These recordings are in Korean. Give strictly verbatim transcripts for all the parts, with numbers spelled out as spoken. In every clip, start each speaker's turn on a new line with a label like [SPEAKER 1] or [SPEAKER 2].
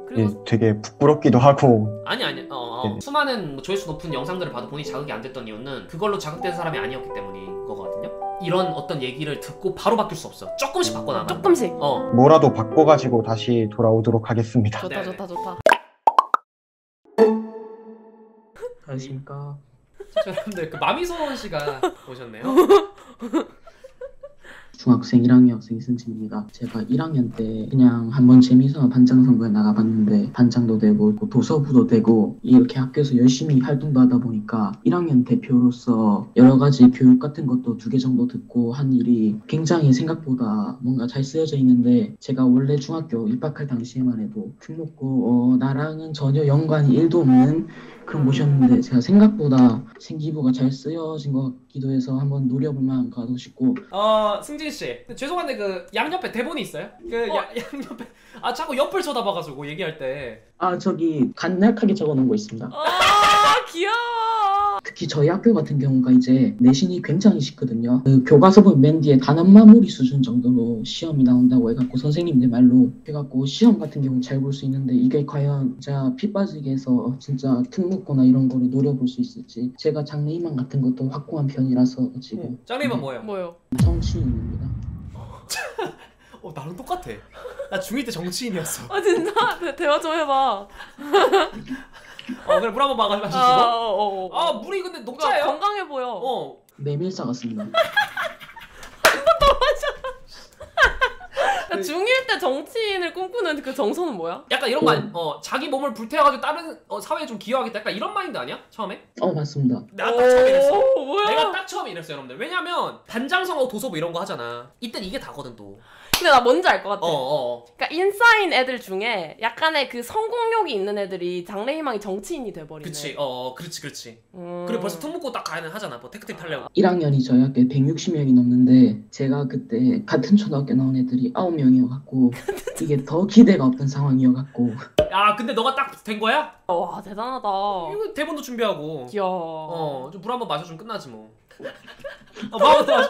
[SPEAKER 1] 그리고
[SPEAKER 2] 예, 되게 부끄럽기도 하고.
[SPEAKER 3] 아니 아니 어, 어.
[SPEAKER 2] 네.
[SPEAKER 3] 수많은 뭐 조회수 높은 영상들을 봐도 본인이 자극이 안 됐던 이유는 그걸로 자극된 사람이 아니었기 때문인 거거든요. 이런 어떤 얘기를 듣고 바로 바뀔 수 없어. 조금씩 바꿔나가.
[SPEAKER 1] 조금씩.
[SPEAKER 3] 어.
[SPEAKER 2] 뭐라도 바꿔가지고 다시 돌아오도록 하겠습니다.
[SPEAKER 1] 좋다
[SPEAKER 3] 네네.
[SPEAKER 1] 좋다 좋다.
[SPEAKER 4] 안녕하십니까.
[SPEAKER 3] 여러분들 그 마미소원 씨가 오셨네요.
[SPEAKER 4] 중학생 일 학년 학생 이승진입니다. 제가 일 학년 때 그냥 한번 재미삼아 반장 선거에 나가봤는데 반장도 되고 뭐 도서부도 되고 이렇게 학교에서 열심히 활동도 하다 보니까 일 학년 대표로서 여러 가지 교육 같은 것도 두 개 정도 듣고 한 일이 굉장히 생각보다 뭔가 잘 쓰여져 있는데, 제가 원래 중학교 입학할 당시에만 해도 특목고 어, 나랑은 전혀 연관이 일도 없는 그런 곳이었는데 제가 생각보다 생기부가 잘 쓰여진 것 같기도 해서 한번 노려볼 만한 것 같고 싶고.
[SPEAKER 3] 어 승진 씨 죄송한데 그 양옆에 대본이 있어요? 그 야, 양옆에 아 자꾸 옆을 쳐다봐가지고 얘기할 때
[SPEAKER 4] 아 저기 간략하게 적어놓은 거 있습니다.
[SPEAKER 1] 아 귀여워.
[SPEAKER 4] 특히 저희 학교 같은 경우가 이제 내신이 굉장히 쉽거든요. 그 교과서 보면 맨 뒤에 단원 마무리 수준 정도로 시험이 나온다고 해갖고 선생님들 말로 해갖고 시험 같은 경우 잘 볼 수 있는데, 이게 과연 진짜 피 빠지게 해서 진짜 특목고나 이런 거를 노려볼 수 있을지. 제가 장래희망 같은 것도 확고한 편이라서 지금
[SPEAKER 3] 짱님은 뭐예요?
[SPEAKER 1] 뭐요?
[SPEAKER 4] 정치인입니다.
[SPEAKER 3] 어 나랑 똑같아. 나 중일 때 정치인이었어.
[SPEAKER 1] 아 진짜? 대, 대화 좀 해봐.
[SPEAKER 3] 어 그래 물 한번 막아 마시고.
[SPEAKER 1] 아, 어, 어, 어.
[SPEAKER 3] 아 물이 근데 녹차예요?
[SPEAKER 1] 건강해 보여.
[SPEAKER 3] 어.
[SPEAKER 4] 메밀사 같습니다.
[SPEAKER 1] 야, 중일 때 정치인을 꿈꾸는 그 정서는 뭐야?
[SPEAKER 3] 약간 이런 거 아니? 어 자기 몸을 불태워가지고 다른 어, 사회에 좀 기여하겠다. 약간 이런 마인드 아니야? 처음에?
[SPEAKER 4] 어 맞습니다.
[SPEAKER 3] 내가 딱 처음에 이랬어.
[SPEAKER 1] 오, 뭐야?
[SPEAKER 3] 내가 딱 처음에 이랬어 여러분들. 왜냐면 반장성하고 도서부 이런 거 하잖아. 이땐 이게 다거든 또.
[SPEAKER 1] 근데 나 뭔지 알 것 같아.
[SPEAKER 3] 어 어.
[SPEAKER 1] 그러니까 인싸인 애들 중에 약간의 그 성공욕이 있는 애들이 장래희망이 정치인이 돼버리네.
[SPEAKER 3] 그치. 어, 어 그렇지 그렇지.
[SPEAKER 1] 음...
[SPEAKER 3] 그리고 벌써 특목고 딱 가야는 하잖아. 뭐 테크틱 타려고.
[SPEAKER 4] 일 학년이 저희 학교에 백육십 명이 넘는데 제가 그때 같은 초등학교 나온 애들이 아홉 명이어갖고 이게 더 기대가 없던 상황이어갖고.
[SPEAKER 3] 야 근데 너가 딱 된 거야?
[SPEAKER 1] 와 대단하다.
[SPEAKER 3] 이거 대본도 준비하고.
[SPEAKER 1] 귀여워.
[SPEAKER 3] 어좀 물 한 번 마셔주면 끝나지 뭐. 어 마음부터 마셔.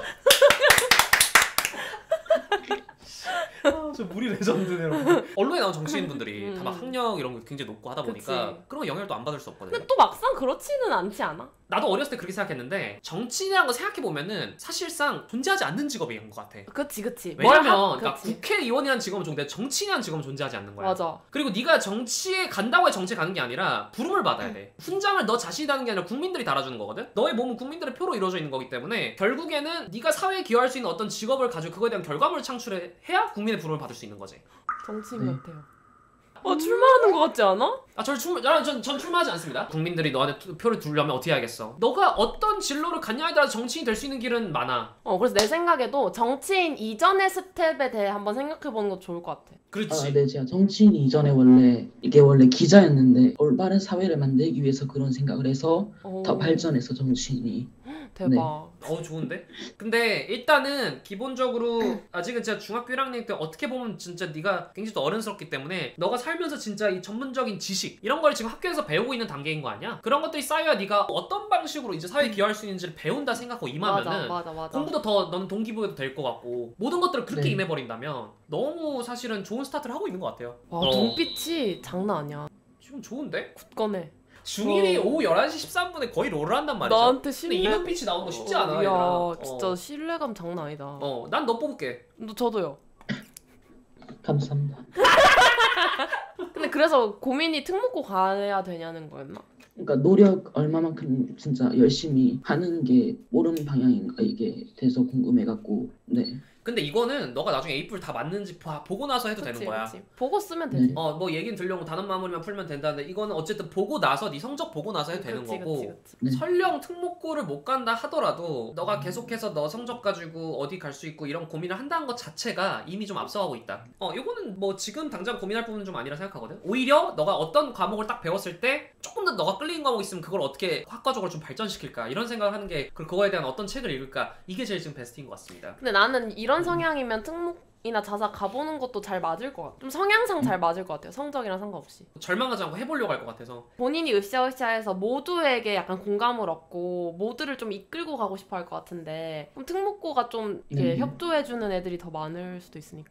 [SPEAKER 3] 아, 저 물이 레전드네 여러분. 언론에 나온 정치인분들이 다 막 학력 이런 거 굉장히 높고 하다 보니까
[SPEAKER 1] 그치.
[SPEAKER 3] 그런 거 영향을 또 안 받을 수 없거든요.
[SPEAKER 1] 근데 또 막상 그렇지는 않지 않아?
[SPEAKER 3] 나도 어렸을 때 그렇게 생각했는데 정치인이라는 거 생각해보면은 사실상 존재하지 않는 직업인 것 같아.
[SPEAKER 1] 그치 그치.
[SPEAKER 3] 왜냐면
[SPEAKER 1] 뭘
[SPEAKER 3] 그러니까
[SPEAKER 1] 하... 그치.
[SPEAKER 3] 국회의원이라는 직업은 존재, 정치인이라는 직업은 존재하지 않는 거야.
[SPEAKER 1] 맞아.
[SPEAKER 3] 그리고 네가 정치에 간다고 해서 정치에 가는 게 아니라 부름을 받아야 돼. 훈장을 너 자신이 다는 게 아니라 국민들이 달아주는 거거든. 너의 몸은 국민들의 표로 이루어져 있는 거기 때문에 결국에는 네가 사회에 기여할 수 있는 어떤 직업을 가지고 그거에 대한 결과물을 창출해야 국민의 부름을 받을 수 있는 거지.
[SPEAKER 1] 정치인
[SPEAKER 4] 네.
[SPEAKER 1] 같아요. 어 출마하는 거 같지 않아?
[SPEAKER 3] 아, 저 출마, 전, 전, 전 출마하지 않습니다. 국민들이 너한테 투, 표를 두려면 어떻게 하겠어? 너가 어떤 진로를 갖냐에 따라 정치인이 될 수 있는 길은 많아.
[SPEAKER 1] 어 그래서 내 생각에도 정치인 이전의 스텝에 대해 한번 생각해보는 것도 좋을 것 같아.
[SPEAKER 3] 그렇지.
[SPEAKER 4] 아, 네, 제가 정치인 이전에 원래 이게 원래 기자였는데 올바른 사회를 만들기 위해서 그런 생각을 해서
[SPEAKER 1] 오,
[SPEAKER 4] 더 발전해서 정치인이.
[SPEAKER 1] 대박.
[SPEAKER 4] 네.
[SPEAKER 3] 어 좋은데? 근데 일단은 기본적으로 아직은 진짜 중학교 일 학년 때 어떻게 보면 진짜 네가 굉장히 또 어른스럽기 때문에 너가 살면서 진짜 이 전문적인 지식 이런 걸 지금 학교에서 배우고 있는 단계인 거 아니야? 그런 것들이 쌓여야 네가 어떤 방식으로 이제 사회에 기여할 수 있는지를 배운다 생각하고 임하면은
[SPEAKER 1] 맞아 맞아 맞아.
[SPEAKER 3] 공부도 더 너는 동기부여도 될 것 같고 모든 것들을 그렇게
[SPEAKER 4] 네.
[SPEAKER 3] 임해버린다면 너무 사실은 좋은 스타트를 하고 있는 것 같아요.
[SPEAKER 1] 와
[SPEAKER 3] 어.
[SPEAKER 1] 눈빛이 장난 아니야.
[SPEAKER 3] 지금 좋은데?
[SPEAKER 1] 굳건해.
[SPEAKER 3] 중일이
[SPEAKER 1] 어.
[SPEAKER 3] 오후 열한 시 십삼 분에 거의 롤을 한단 말이죠.
[SPEAKER 1] 나한테
[SPEAKER 3] 근데
[SPEAKER 1] 신뢰.
[SPEAKER 3] 이 눈빛이 나오는 거 쉽지 않아.
[SPEAKER 1] 어,
[SPEAKER 3] 얘들아.
[SPEAKER 1] 야 진짜
[SPEAKER 3] 어.
[SPEAKER 1] 신뢰감 장난 아니다.
[SPEAKER 3] 어, 난 너 뽑을게.
[SPEAKER 1] 너 저도요.
[SPEAKER 4] 감사합니다.
[SPEAKER 1] 근데 그래서 고민이 특목고 가야 되냐는 거였나?
[SPEAKER 4] 그러니까 노력 얼마만큼 진짜 열심히 하는 게 옳은 방향인가 이게 돼서 궁금해갖고. 네.
[SPEAKER 3] 근데 이거는 너가 나중에 에이플 다 맞는지 봐- 보고 나서 해도
[SPEAKER 1] 그치,
[SPEAKER 3] 되는 거야.
[SPEAKER 1] 그치. 보고 쓰면 되지.
[SPEAKER 4] 네.
[SPEAKER 3] 어, 뭐 얘기는 들려고 단원 마무리만 풀면 된다는데 이거는 어쨌든 보고 나서 네 성적 보고 나서 해도 되는
[SPEAKER 1] 그치,
[SPEAKER 3] 거고.
[SPEAKER 1] 그치, 그치.
[SPEAKER 4] 네.
[SPEAKER 3] 설령 특목고를 못 간다 하더라도 너가 계속해서 너 성적 가지고 어디 갈 수 있고 이런 고민을 한다는 것 자체가 이미 좀 앞서가고 있다. 어, 이거는 뭐 지금 당장 고민할 부분은 좀 아니라 생각하거든. 오히려 너가 어떤 과목을 딱 배웠을 때 조금 더 너가 끌리는 과목 있으면 그걸 어떻게 학과적으로 좀 발전시킬까 이런 생각을 하는 게, 그리고 그거에 대한 어떤 책을 읽을까, 이게 제일 지금 베스트인 것 같습니다.
[SPEAKER 1] 근데 나는 이런 성향이면 특목이나 자사 가보는 것도 잘 맞을 것 같아. 좀 성향상 잘 맞을 것 같아요. 성적이랑 상관없이.
[SPEAKER 3] 절망하지 않고 해보려고 할 것 같아서.
[SPEAKER 1] 본인이 으쌰으쌰해서 모두에게 약간 공감을 얻고 모두를 좀 이끌고 가고 싶어 할 것 같은데, 그럼 특목고가 좀 이렇게
[SPEAKER 4] 네.
[SPEAKER 1] 협조해주는 애들이 더 많을 수도 있으니까.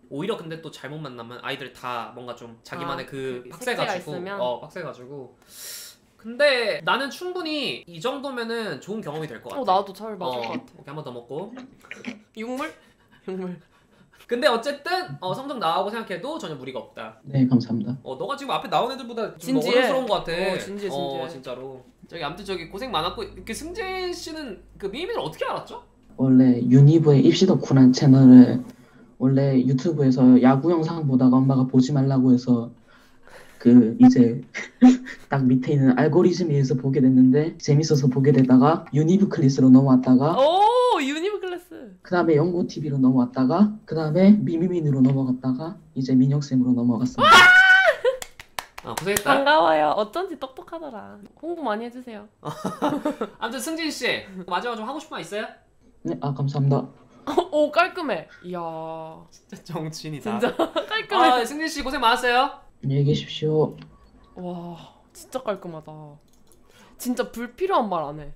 [SPEAKER 3] 오히려 근데 또 잘못 만나면 아이들이 다 뭔가 좀 자기만의
[SPEAKER 1] 아,
[SPEAKER 3] 그
[SPEAKER 1] 그
[SPEAKER 3] 빡세가지고
[SPEAKER 1] 색채가 있으면?
[SPEAKER 3] 어 빡세가지고 근데 나는 충분히 이 정도면은 좋은 경험이 될 것 같아.
[SPEAKER 1] 어 나도 잘 맞을
[SPEAKER 3] 어,
[SPEAKER 1] 것 같아.
[SPEAKER 3] 오케이 한 번 더 먹고.
[SPEAKER 1] 육물? 육물.
[SPEAKER 3] 근데 어쨌든 어, 성적 나오고 생각해도 전혀 무리가 없다.
[SPEAKER 4] 네, 감사합니다.
[SPEAKER 3] 어 너가 지금 앞에 나온 애들보다 좀
[SPEAKER 1] 진지해.
[SPEAKER 3] 어른스러운 것 같아.
[SPEAKER 1] 어, 진지해, 진지해.
[SPEAKER 3] 어 진짜로. 저기 아무튼 저기 고생 많았고 이렇게 승재 씨는 그 미미를 어떻게 알았죠?
[SPEAKER 4] 원래 유니브의 입시 덕후란 채널을 원래 유튜브에서 야구 영상 보다가 엄마가 보지 말라고 해서 그 이제 딱 밑에 있는 알고리즘에 의해서 보게 됐는데 재밌어서 보게 되다가 유니브 클래스로 넘어왔다가
[SPEAKER 1] 오 유니브 클래스.
[SPEAKER 4] 그 다음에 연고 티비로 넘어왔다가 그 다음에 미미민으로 넘어갔다가 이제 민혁쌤으로 넘어갔습니다.
[SPEAKER 3] 아 고생했다.
[SPEAKER 1] 반가워요. 어쩐지 똑똑하더라. 홍보 많이 해주세요.
[SPEAKER 3] 아무튼 승진 씨 마지막 좀 하고 싶은 말 있어요?
[SPEAKER 4] 네, 아 감사합니다.
[SPEAKER 1] 오 깔끔해. 이야
[SPEAKER 3] 진짜 정치인이다.
[SPEAKER 1] 진짜 깔끔해.
[SPEAKER 3] 아 승진 씨 고생 많았어요.
[SPEAKER 4] 안녕히 계십시오.
[SPEAKER 1] 와 진짜 깔끔하다. 진짜 불필요한 말 안 해.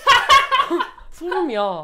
[SPEAKER 1] 소름이야.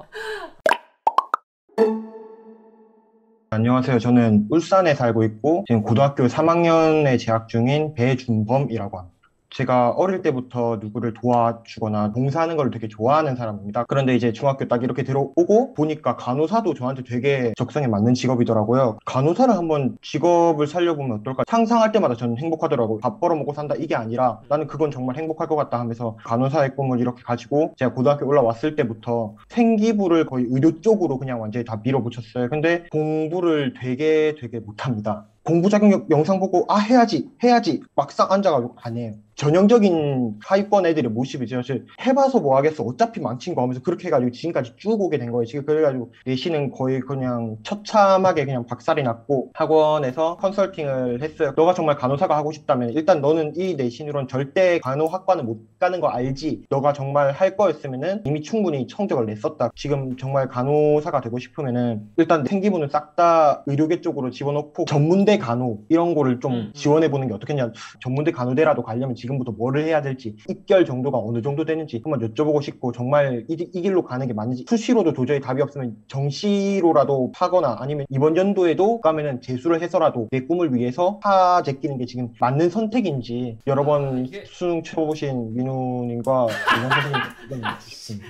[SPEAKER 2] 안녕하세요. 저는 울산에 살고 있고 지금 고등학교 삼 학년에 재학 중인 배준범이라고 합니다. 제가 어릴 때부터 누구를 도와주거나 봉사하는 걸 되게 좋아하는 사람입니다. 그런데 이제 중학교 딱 이렇게 들어오고 보니까 간호사도 저한테 되게 적성에 맞는 직업이더라고요. 간호사를 한번 직업을 살려보면 어떨까? 상상할 때마다 저는 행복하더라고요. 밥 벌어먹고 산다 이게 아니라 나는 그건 정말 행복할 것 같다 하면서 간호사의 꿈을 이렇게 가지고 제가 고등학교 올라왔을 때부터 생기부를 거의 의료 쪽으로 그냥 완전히 다 밀어붙였어요. 근데 공부를 되게 되게 못합니다. 공부 자격 영상 보고 아 해야지 해야지 막상 앉아가지고 안 해요. 전형적인 하위권 애들의 모습이죠. 사실 해봐서 뭐 하겠어 어차피 망친 거 하면서 그렇게 해가지고 지금까지 쭉 오게 된 거예요. 지금 그래가지고 내신은 거의 그냥 처참하게 그냥 박살이 났고 학원에서 컨설팅을 했어요. 너가 정말 간호사가 하고 싶다면 일단 너는 이 내신으로는 절대 간호학과는 못 가는 거 알지. 너가 정말 할 거였으면은 이미 충분히 성적을 냈었다. 지금 정말 간호사가 되고 싶으면은 일단 생기부는 싹 다 의료계 쪽으로 집어넣고 전문대 간호 이런 거를 좀
[SPEAKER 3] 음, 음.
[SPEAKER 2] 지원해보는 게 어떻겠냐. 전문대 간호대라도 가려면 지금부터 뭐를 해야 될지 입결 정도가 어느 정도 되는지 한번 여쭤보고 싶고 정말 이, 이 길로 가는 게 맞는지 수시로도 도저히 답이 없으면 정시로라도 파거나 아니면 이번 연도에도 가면은 재수를 해서라도 내 꿈을 위해서 파 제끼는 게 지금 맞는 선택인지 여러 번
[SPEAKER 3] 이게-
[SPEAKER 2] 수능 쳐보신 민우님과 이런 선생님 의견을 듣습니다.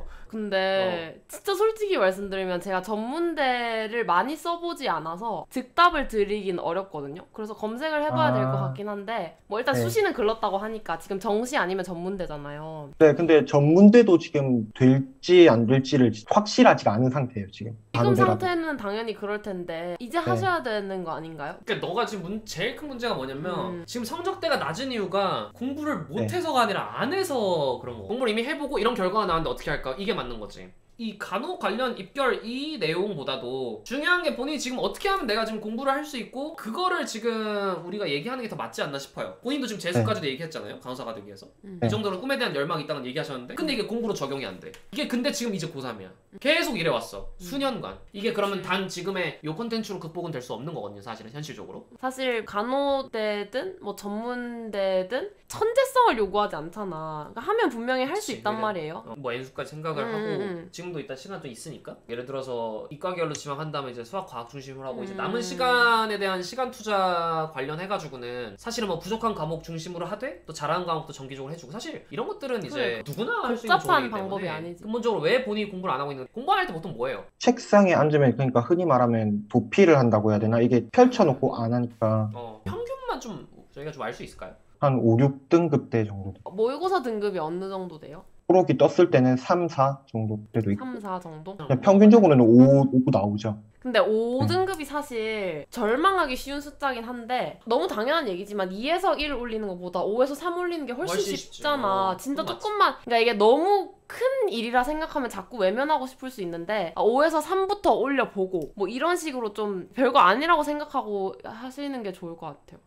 [SPEAKER 1] 근데 진짜 솔직히 말씀드리면 제가 전문대를 많이 써보지 않아서 즉답을 드리긴 어렵거든요. 그래서 검색을 해봐야
[SPEAKER 2] 아.
[SPEAKER 1] 될 것 같긴 한데 뭐 일단
[SPEAKER 2] 네.
[SPEAKER 1] 수시는 글렀다고 하니까 지금 정시 아니면 전문대잖아요.
[SPEAKER 2] 네, 근데 전문대도 지금 될지 안 될지를 확실하지가 않은 상태예요, 지금.
[SPEAKER 1] 지금
[SPEAKER 2] 간호대라도.
[SPEAKER 1] 상태는 당연히 그럴 텐데 이제
[SPEAKER 2] 네.
[SPEAKER 1] 하셔야 되는 거 아닌가요?
[SPEAKER 3] 그러니까 너가 지금 문, 제일 큰 문제가 뭐냐면
[SPEAKER 1] 음.
[SPEAKER 3] 지금 성적대가 낮은 이유가 공부를
[SPEAKER 2] 네.
[SPEAKER 3] 못해서가 아니라 안 해서 그런 거. 공부를 이미 해보고 이런 결과가 나왔는데 어떻게 할까? 이게 맞는 거지. 이 간호 관련 입결 이 내용보다도 중요한 게 본인이 지금 어떻게 하면 내가 지금 공부를 할 수 있고 그거를 지금 우리가 얘기하는 게 더 맞지 않나 싶어요. 본인도 지금 재수까지도 얘기했잖아요. 간호사가 되기 위해서.
[SPEAKER 1] 음.
[SPEAKER 2] 네.
[SPEAKER 3] 이 정도로 꿈에 대한 열망이 있다는 얘기하셨는데 근데 이게 공부로 적용이 안 돼. 이게 근데 지금 이제 고삼이야. 계속 이래왔어. 수년간. 이게 그러면 단 지금의 요 콘텐츠로 극복은 될 수 없는 거거든요. 사실은 현실적으로.
[SPEAKER 1] 사실 간호대든 뭐 전문대든 천재성을 요구하지 않잖아. 그러니까 하면 분명히 할 수
[SPEAKER 3] 그치.
[SPEAKER 1] 있단
[SPEAKER 3] 내가-
[SPEAKER 1] 말이에요.
[SPEAKER 3] 어, 뭐 N수까지 생각을
[SPEAKER 1] 음,
[SPEAKER 3] 하고
[SPEAKER 1] 음.
[SPEAKER 3] 지금도 일단 시간 좀 있으니까 예를 들어서 이과계열로 지망한다면 이제 수학 과학 중심으로 하고 이제
[SPEAKER 1] 음.
[SPEAKER 3] 남은 시간에 대한 시간 투자 관련해가지고는 사실은 뭐 부족한 과목 중심으로 하되 또 잘하는 과목도 정기적으로 해주고 사실 이런 것들은 이제 누구나 할 수 있는
[SPEAKER 1] 복잡한
[SPEAKER 3] 조언이기
[SPEAKER 1] 방법이
[SPEAKER 3] 때문에
[SPEAKER 1] 아니지.
[SPEAKER 3] 근본적으로 왜 본인이 공부를 안 하고 있는 공부할 때 보통 뭐예요?
[SPEAKER 2] 책상에 앉으면 그러니까 흔히 말하면 도피를 한다고 해야 되나? 이게 펼쳐놓고 안 하니까
[SPEAKER 3] 어, 평균만 좀 저희가 좀 알 수 있을까요?
[SPEAKER 2] 한 오, 육 등급대 정도.
[SPEAKER 1] 모의고사 등급이 어느 정도 돼요?
[SPEAKER 2] 프로기 떴을 때는 삼, 사 정도 때도 있고
[SPEAKER 1] 삼, 사 정도?
[SPEAKER 2] 그냥 평균적으로는 오, 오 나오죠.
[SPEAKER 1] 근데 오
[SPEAKER 2] 네.
[SPEAKER 1] 등급이 사실 절망하기 쉬운 숫자긴 한데 너무 당연한 얘기지만 이에서 일 올리는 것보다 오에서 삼 올리는 게 훨씬,
[SPEAKER 3] 훨씬 쉽지.
[SPEAKER 1] 쉽잖아.
[SPEAKER 3] 어,
[SPEAKER 1] 진짜
[SPEAKER 3] 그건 맞지.
[SPEAKER 1] 조금만 그러니까 이게 너무 큰 일이라 생각하면 자꾸 외면하고 싶을 수 있는데 오에서 삼부터 올려보고 뭐 이런 식으로 좀 별거 아니라고 생각하고 하시는 게 좋을 것 같아요.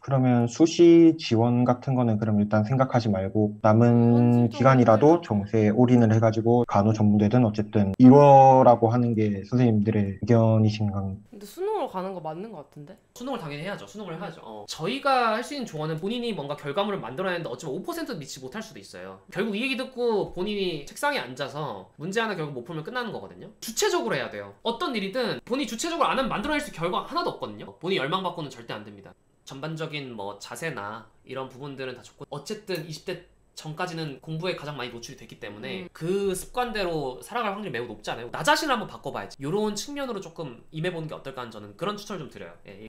[SPEAKER 2] 그러면 수시 지원 같은 거는 그럼 일단 생각하지 말고 남은 기간이라도 정시에 올인을 해가지고 간호전문대든 어쨌든 이뤄라고 하는 게 선생님들의 의견이신가?
[SPEAKER 1] 근데 수능으로 가는 거 맞는 거 같은데?
[SPEAKER 3] 수능을 당연히 해야죠. 수능을 해야죠. 어. 저희가 할 수 있는 조언은 본인이 뭔가 결과물을 만들어내는데 어쩌면 오 퍼센트 미치 못할 수도 있어요. 결국 이 얘기 듣고 본인이 책상에 앉아서 문제 하나 결국 못 풀면 끝나는 거거든요. 주체적으로 해야 돼요. 어떤 일이든 본인이 주체적으로 안 하면 만들어낼 수 있는 결과가 하나도 없거든요. 본인이 열망받고는 절대 안 됩니다. 전반적인 뭐 자세나 이런 부분들은 다 좋고 어쨌든 이십 대 전까지는 공부에 가장 많이 노출이 됐기 때문에
[SPEAKER 1] 음.
[SPEAKER 3] 그 습관대로 살아갈 확률이 매우 높잖아요. 나 자신을 한번 바꿔봐야지. 이런 측면으로 조금 임해보는 게 어떨까 하는 저는 그런 추천을 좀 드려요. 예.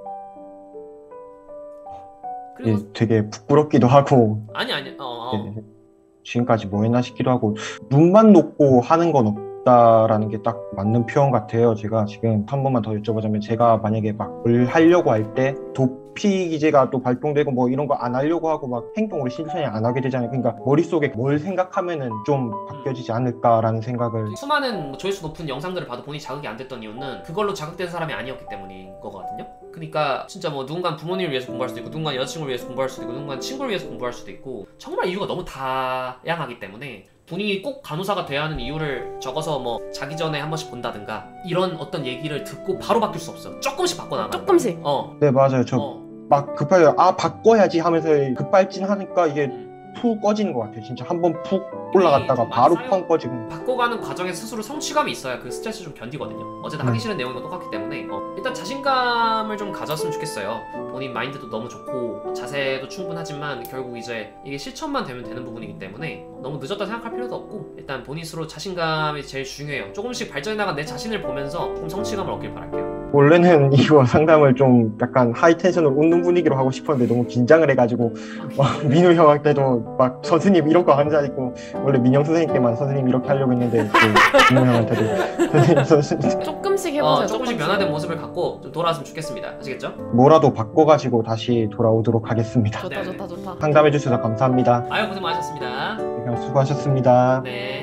[SPEAKER 3] 그리고
[SPEAKER 2] 예, 되게 부끄럽기도 하고
[SPEAKER 3] 아니 아니 어, 어.
[SPEAKER 2] 예, 지금까지 뭐 했나 싶기도 하고 눈만 놓고 하는 건 없다라는 게 딱 맞는 표현 같아요. 제가 지금 한 번만 더 여쭤보자면 제가 만약에 막 뭘 하려고 할 때 도피 기제가 또 발동되고 뭐 이런 거 안 하려고 하고 막 행동을 실천이 안 하게 되잖아요. 그러니까 머릿속에 뭘 생각하면은 좀 바뀌어지지 않을까라는 생각을
[SPEAKER 3] 수많은 뭐 조회수 높은 영상들을 봐도 본인이 자극이 안 됐던 이유는 그걸로 자극된 사람이 아니었기 때문인 거거든요. 그러니까 진짜 뭐 누군가는 부모님을 위해서 공부할 수도 있고 누군가는 여자친구를 위해서 공부할 수도 있고 누군가는 친구를 위해서 공부할 수도 있고 정말 이유가 너무 다양하기 때문에 본인이 꼭 간호사가 돼야 하는 이유를 적어서 뭐 자기 전에 한 번씩 본다든가 이런 어떤 얘기를 듣고 바로 바뀔 수 없어. 조금씩 바꿔나가.
[SPEAKER 1] 조금씩.
[SPEAKER 3] 어.
[SPEAKER 2] 네 맞아요. 저
[SPEAKER 3] 어.
[SPEAKER 2] 막 급하게 아 바꿔야지 하면서 급발진하니까 이게 푹 꺼지는 것 같아요. 진짜 한번 푹 올라갔다가
[SPEAKER 3] 좀 많이
[SPEAKER 2] 바로
[SPEAKER 3] 쌓여-
[SPEAKER 2] 펑 꺼지고.
[SPEAKER 3] 바꿔가는 과정에서 스스로 성취감이 있어야 그 스트레스 좀 견디거든요. 어쨌든 하기
[SPEAKER 2] 음.
[SPEAKER 3] 싫은 내용이 똑같기 때문에 어, 일단 자신감을 좀 가졌으면 좋겠어요. 본인 마인드도 너무 좋고 자세도 충분하지만 결국 이제 이게 실천만 되면 되는 부분이기 때문에 너무 늦었다 생각할 필요도 없고 일단 본인 스스로 자신감이 제일 중요해요. 조금씩 발전해 나간 내 자신을 보면서 좀 성취감을 얻길 바랄게요.
[SPEAKER 2] 원래는 이거 상담을 좀 약간 하이텐션으로 웃는 분위기로 하고 싶었는데 너무 긴장을 해가지고 막 민우 형한테도 막 선생님 이런 거 앉아 있고 원래 민영 선생님께만 선생님 이렇게 하려고 했는데 또 민우 형한테도 선생님 선생님
[SPEAKER 1] 조금씩 해보세요.
[SPEAKER 3] 어, 조금씩 변화된 모습을 갖고 좀 돌아왔으면 좋겠습니다. 아시겠죠?
[SPEAKER 2] 뭐라도 바꿔가지고 다시 돌아오도록 하겠습니다.
[SPEAKER 1] 좋다
[SPEAKER 3] 네,
[SPEAKER 1] 좋다 좋다.
[SPEAKER 2] 상담해 주셔서 감사합니다.
[SPEAKER 3] 아유 고생 많으셨습니다.
[SPEAKER 2] 네, 그럼 수고하셨습니다.
[SPEAKER 3] 네.